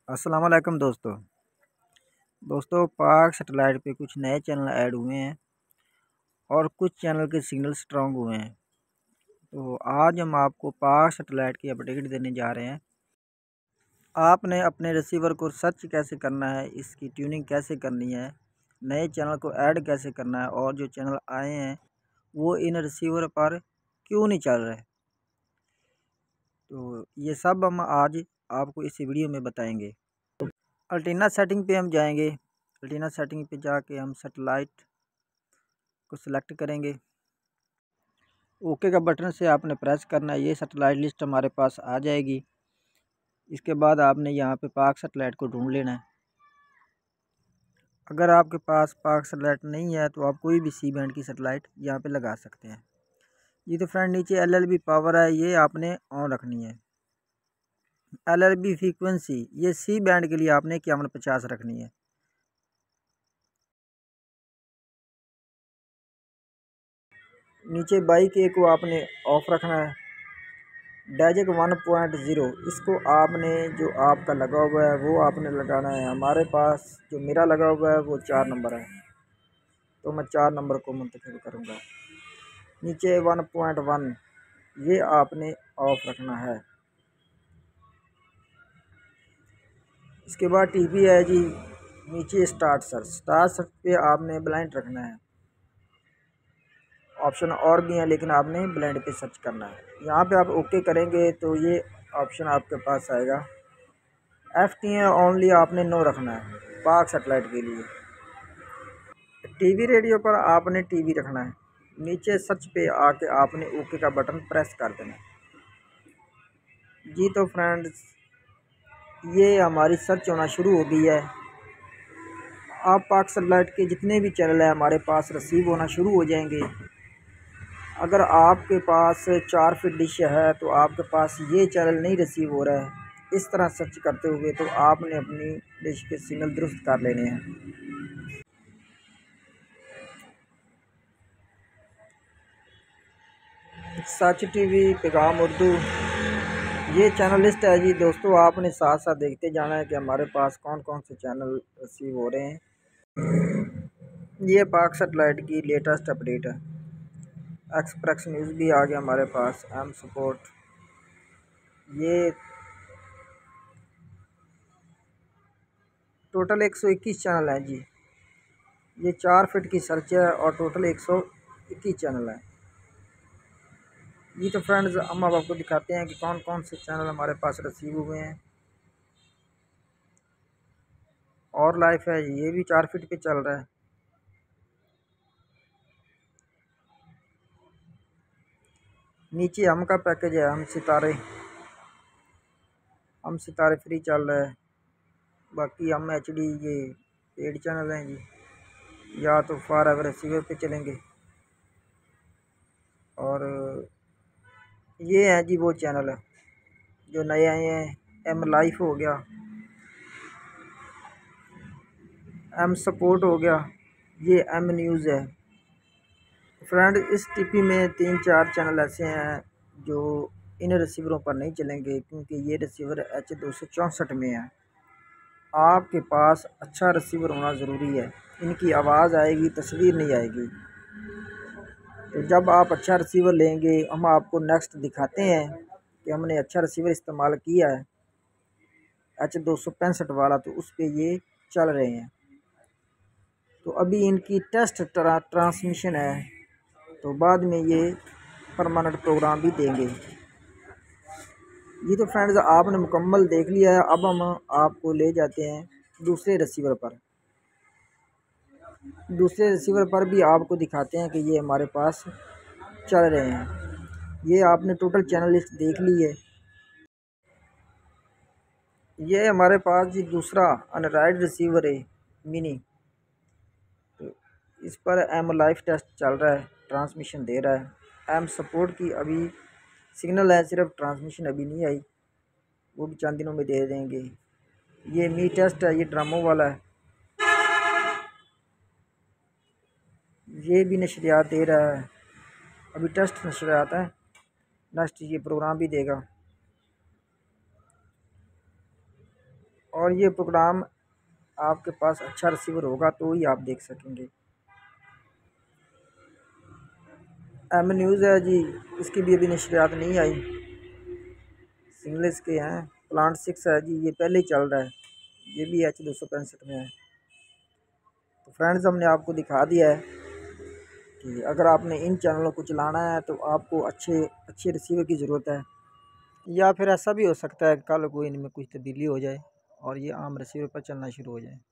अस्सलाम वालेकुम दोस्तों पाक सेटेलाइट पे कुछ नए चैनल ऐड हुए हैं और कुछ चैनल के सिग्नल स्ट्रॉन्ग हुए हैं। तो आज हम आपको पाक सेटेलाइट की अपडेट देने जा रहे हैं। आपने अपने रिसीवर को सर्च कैसे करना है, इसकी ट्यूनिंग कैसे करनी है, नए चैनल को ऐड कैसे करना है और जो चैनल आए हैं वो इन रिसीवर पर क्यों नहीं चल रहे। तो ये सब हम आज आपको इस वीडियो में बताएंगे। अल्टीना सेटिंग पे हम जाएंगे। अल्टीना सेटिंग पे जाके हम सेटेलाइट को सिलेक्ट करेंगे। ओके का बटन से आपने प्रेस करना है, ये सेटेलाइट लिस्ट हमारे पास आ जाएगी। इसके बाद आपने यहाँ पे पाक सेटेलाइट को ढूंढ लेना है। अगर आपके पास पाक सेटेलाइट नहीं है तो आप कोई भी सी बैंड की सेटेलाइट यहाँ पे लगा सकते हैं। जी तो फ्रेंड नीचे LLB पावर है, ये आपने ऑन रखनी है। LLB फ्रीक्वेंसी ये सी बैंड के लिए आपने 5150 रखनी है। नीचे बाइक ए को आपने ऑफ रखना है। डैजिक 1.0 इसको आपने जो आपका लगा हुआ है वो आपने लगाना है। हमारे पास जो मेरा लगा हुआ है वो 4 नंबर है, तो मैं 4 नंबर को मुंतखब करूँगा। नीचे 1.1 ये आपने ऑफ रखना है। इसके बाद टीवी है जी, नीचे स्टार्ट सर्च पे आपने ब्लाइंड रखना है। ऑप्शन और भी हैं लेकिन आपने ब्लाइंड पे सर्च करना है। यहाँ पे आप ओके करेंगे तो ये ऑप्शन आपके पास आएगा। FTN ओनली आपने नो रखना है पाक सेटेलाइट के लिए। टीवी रेडियो पर आपने टीवी रखना है। नीचे सर्च पे आके आपने ओके का बटन प्रेस कर देना है। जी तो फ्रेंड्स ये हमारी सर्च होना शुरू हो गई है। आप पाक सेटेलाइट के जितने भी चैनल हैं हमारे पास रिसीव होना शुरू हो जाएंगे। अगर आपके पास 4 फीट डिश है तो आपके पास ये चैनल नहीं रिसीव हो रहा है, इस तरह सर्च करते हुए तो आपने अपनी डिश के सिग्नल दुरुस्त कर लेने हैं। सच टीवी, पैगाम उर्दू ये चैनल लिस्ट है जी दोस्तों। आपने साथ साथ देखते जाना है कि हमारे पास कौन कौन से चैनल रिसीव हो रहे हैं। ये पाक सेटेलाइट की लेटेस्ट अपडेट है। एक्सप्रेस न्यूज़ भी आ गया हमारे पास, एम सपोर्ट। ये टोटल 121 चैनल हैं जी। ये 4 फीट की सर्च है और टोटल 121 चैनल है। ये तो फ्रेंड्स हम अब आपको दिखाते हैं कि कौन कौन से चैनल हमारे पास रिसीव हुए हैं। और लाइफ है ये भी 4 फीट पे चल रहा है। नीचे हम का पैकेज है, हम सितारे फ्री चल रहा है। बाकी हम HD ये पेड चैनल हैं जी, या तो फॉर एवर रिसीवर पे चलेंगे। और ये हैं जी वो चैनल है जो नए आए हैं। M लाइफ हो गया, M सपोर्ट हो गया, ये M न्यूज़ है। फ्रेंड इस टीपी में 3-4 चैनल ऐसे हैं जो इन रिसीवरों पर नहीं चलेंगे क्योंकि ये रिसीवर H264 में है। आपके पास अच्छा रिसीवर होना ज़रूरी है। इनकी आवाज़ आएगी, तस्वीर नहीं आएगी। तो जब आप अच्छा रिसीवर लेंगे हम आपको नेक्स्ट दिखाते हैं कि हमने अच्छा रिसीवर इस्तेमाल किया है H265 वाला, तो उस पर ये चल रहे हैं। तो अभी इनकी टेस्ट ट्रांसमिशन है, तो बाद में ये परमानेंट प्रोग्राम भी देंगे। ये तो फ्रेंड्स आपने मुकम्मल देख लिया है। अब हम आपको ले जाते हैं दूसरे रिसीवर पर। दूसरे रिसीवर पर भी आपको दिखाते हैं कि ये हमारे पास चल रहे हैं। ये आपने टोटल चैनल लिस्ट देख ली है। ये हमारे पास जी दूसरा एंड्रॉयड रिसीवर है मिनी। तो इस पर M लाइफ टेस्ट चल रहा है, ट्रांसमिशन दे रहा है। M सपोर्ट की अभी सिग्नल है, सिर्फ ट्रांसमिशन अभी नहीं आई, वो भी चंद दिनों में दे देंगे। ये मी टेस्ट है, ये ड्रामो वाला है, ये भी नशरियात दे रहा है। अभी टेस्ट नशरियात है, नेक्स्ट ये प्रोग्राम भी देगा। और ये प्रोग्राम आपके पास अच्छा रिसीवर होगा तो ही आप देख सकेंगे। एम न्यूज़ है जी, इसकी भी अभी नशरियात नहीं आई, सिंगल्स के हैं। प्लांट 6 है जी, ये पहले ही चल रहा है, ये भी H265 में है। तो फ्रेंड्स हमने आपको दिखा दिया है कि अगर आपने इन चैनलों को चलाना है तो आपको अच्छे रिसीवर की ज़रूरत है, या फिर ऐसा भी हो सकता है कल को इनमें कुछ तब्दीली हो जाए और ये आम रिसीवर पर चलना शुरू हो जाए।